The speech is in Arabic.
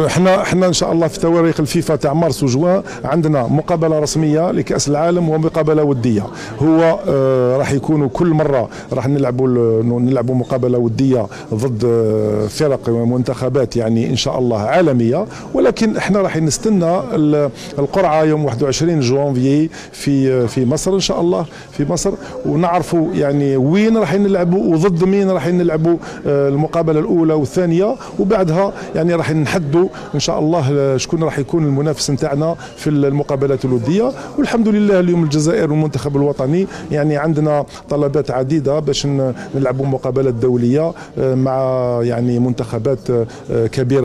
احنا ان شاء الله في تواريخ الفيفا تاع مارس وجوان عندنا مقابله رسميه لكاس العالم ومقابله وديه. هو راح يكونوا كل مره راح نلعبوا مقابله وديه ضد فرق ومنتخبات يعني ان شاء الله عالميه، ولكن احنا راح نستنى القرعه يوم 21 جوانفي في مصر ان شاء الله، في مصر، ونعرفوا يعني وين راح نلعبوا وضد مين راح نلعبوا المقابله الاولى والثانيه، وبعدها يعني راح نحدوا ان شاء الله شكون راح يكون المنافس نتاعنا في المقابلات الوديه. والحمد لله اليوم الجزائر والمنتخب الوطني يعني عندنا طلبات عديده باش نلعبوا مقابلات دوليه مع يعني منتخبات كبيره.